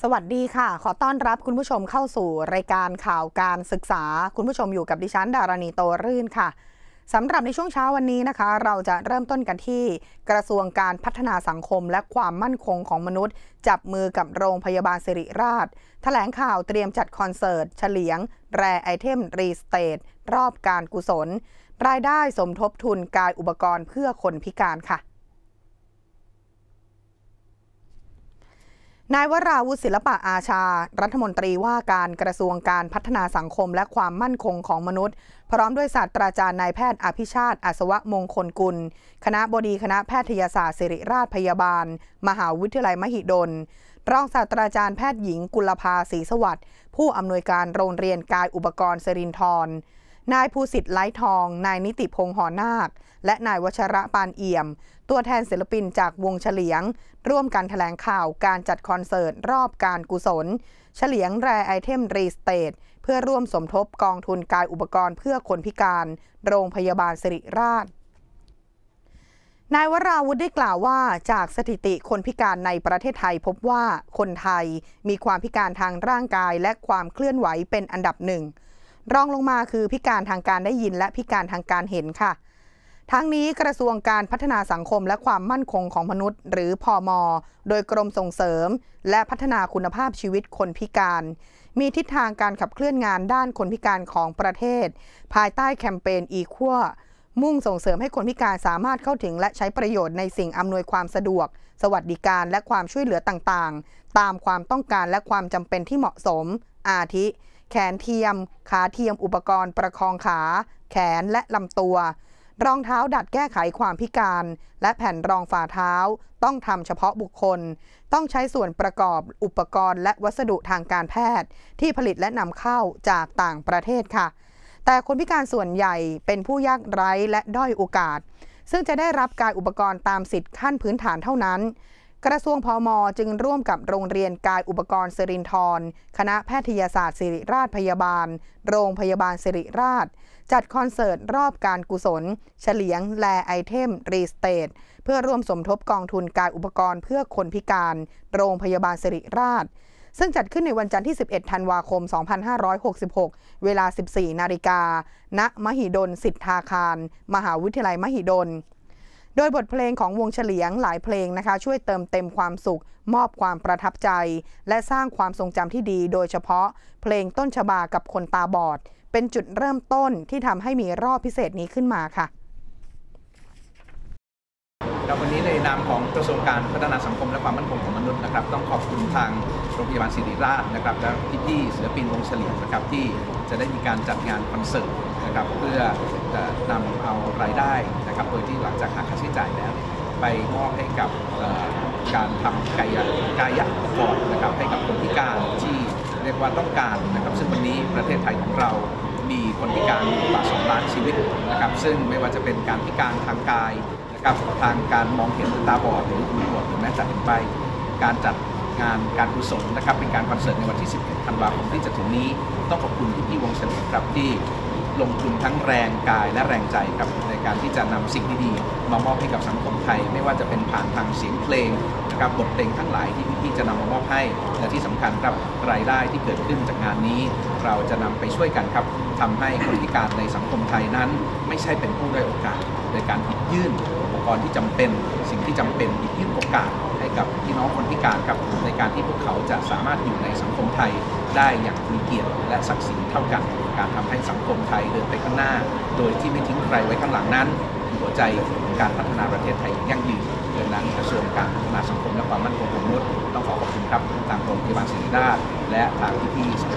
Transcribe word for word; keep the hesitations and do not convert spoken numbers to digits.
สวัสดีค่ะขอต้อนรับคุณผู้ชมเข้าสู่รายการข่าวการศึกษาคุณผู้ชมอยู่กับดิฉันดารณีโตรื่นค่ะสำหรับในช่วงเช้าวันนี้นะคะเราจะเริ่มต้นกันที่กระทรวงการพัฒนาสังคมและความมั่นคงของมนุษย์จับมือกับโรงพยาบาลสิริราชแถลงข่าวเตรียมจัดคอนเสิร์ตเฉลียงแรไอเทมรีสเตทรอบการกุศลรายได้สมทบทุนกายอุปกรณ์เพื่อคนพิการค่ะนายวราวุฒิศิลปะอาชารัฐมนตรีว่าการกระทรวงการพัฒนาสังคมและความมั่นคงของมนุษย์พร้อมด้วยศาสตราจารย์นายแพทย์อภิชาติอัศวมงคลกุลคณบดีคณะแพทยศาสตร์ศิริราชพยาบาลมหาวิทยาลัยมหิดลรองศาสตราจารย์แพทย์หญิงกุลภาศรีสวัสดิ์ผู้อำนวยการโรงเรียนกายอุปกรณ์สิรินธรนายภูสิทธิ์ไล้ทองนายนิติพงษ์หอนาคและนายวัชระปานเอี่ยมตัวแทนศิลปินจากวงเฉลียงร่วมกันแถลงข่าวการจัดคอนเสิร์ตรอบการกุศลเฉลียงแรไอเทมรีสเตทเพื่อร่วมสมทบกองทุนกายอุปกรณ์เพื่อคนพิการโรงพยาบาลสิริราชนายวราวุฒิได้กล่าวว่าจากสถิติคนพิการในประเทศไทยพบว่าคนไทยมีความพิการทางร่างกายและความเคลื่อนไหวเป็นอันดับหนึ่งรองลงมาคือพิการทางการได้ยินและพิการทางการเห็นค่ะทั้งนี้กระทรวงการพัฒนาสังคมและความมั่นคงของมนุษย์หรือพม.โดยกรมส่งเสริมและพัฒนาคุณภาพชีวิตคนพิการมีทิศทางการขับเคลื่อนงานด้านคนพิการของประเทศภายใต้แคมเปญ Equal มุ่งส่งเสริมให้คนพิการสามารถเข้าถึงและใช้ประโยชน์ในสิ่งอำนวยความสะดวกสวัสดิการและความช่วยเหลือต่างๆตามความต้องการและความจำเป็นที่เหมาะสมอาทิแขนเทียมขาเทียมอุปกรณ์ประคองขาแขนและลำตัวรองเท้าดัดแก้ไขความพิการและแผ่นรองฝ่าเท้าต้องทำเฉพาะบุคคลต้องใช้ส่วนประกอบอุปกรณ์และวัสดุทางการแพทย์ที่ผลิตและนำเข้าจากต่างประเทศค่ะแต่คนพิการส่วนใหญ่เป็นผู้ยากไร้และด้อยโอกาสซึ่งจะได้รับการอุปกรณ์ตามสิทธิขั้นพื้นฐานเท่านั้นกระทรวงพม.จึงร่วมกับโรงเรียนกายอุปกรณ์สิรินธรคณะแพทยศาสตร์ศิริราชพยาบาลโรงพยาบาลสิริราชจัดคอนเสิร์ตรอบการกุศลเฉลียงแลไอเทมรีสเตทเพื่อร่วมสมทบกองทุนกายอุปกรณ์เพื่อคนพิการโรงพยาบาลสิริราชซึ่งจัดขึ้นในวันจันทร์ที่สิบเอ็ดธันวาคมสองพันห้าร้อยหกสิบหกเวลา สิบสี่นาฬิกา ณ มหิดลสิทธาคารมหาวิทยาลัยมหิดลโดยบทเพลงของวงเฉลียงหลายเพลงนะคะช่วยเติมเต็มความสุขมอบความประทับใจและสร้างความทรงจำที่ดีโดยเฉพาะเพลงต้นฉบากับคนตาบอดเป็นจุดเริ่มต้นที่ทำให้มีรอบพิเศษนี้ขึ้นมาค่ะวันนี้ในนามของกระทรวงการพัฒนาสังคมและความมั่นคงของมนุษย์นะครับต้องขอบคุณทางโรงพยาบาลศิริราชนะครับและพี่ๆศิลปินวงเฉลียงนะครับที่จะได้มีการจัดงานคอนเสิร์ตนะครับเพื่อจะนำเอารายได้นะครับโดยที่หลังจากหักค่าใช้จ่ายแล้วไปมอบให้กับการทำกายกายอุปกรณ์นะครับให้กับคนพิการที่เรียกว่าต้องการนะครับซึ่งวันนี้ประเทศไทยของเรามีคนพิการกว่าสองล้านชีวิตนะครับซึ่งไม่ว่าจะเป็นการพิการทางกายนะครับทางการมองเห็นตาบอดหรือหูหนวกหรือแม้แต่เห็นใบการจัดงานการกุศลนะครับเป็นการคอนเสิร์ตในวันที่สิบเอ็ดธันวาคมที่จะถึงนี้ต้องขอบคุณพี่ๆวงเฉลียงครับที่ลงทุนทั้งแรงกายและแรงใจครับในการที่จะนำสิ่งดีๆมามอบให้กับสังคมไทยไม่ว่าจะเป็นผ่านทางเสียงเพลงนะครับบทเพลงทั้งหลายที่พี่ๆจะนำมามอบให้และที่สำคัญครับรายได้ที่เกิดขึ้นจากงานนี้เราจะนำไปช่วยกันครับทำให้คนพิการในสังคมไทยนั้นไม่ใช่เป็นผู้ด้อยโอกาสในการหยิบยื่นอุปกรณ์ที่จำเป็นสิ่งที่จำเป็นหยิบยื่นโอกาสให้กับพี่น้องคนพิการครับในการที่พวกเขาจะสามารถอยู่ในสังคมไทยได้อย่างมีเกียรติและศักดิ์ศรีเท่ากันการทำให้สังคมไทยเดินไปข้างหน้าโดยที่ไม่ทิ้งใครไว้ข้างหลังนั้นคือหัวใจของการพัฒนาประเทศไทยอย่างยั่งยืนดังนั้นกระทรวงการพัฒนาสังคมและความมั่นคงของมนุษย์ต้องขอขอบคุณครับทางโรงพยาบาลศิริราชและทางพี่ๆ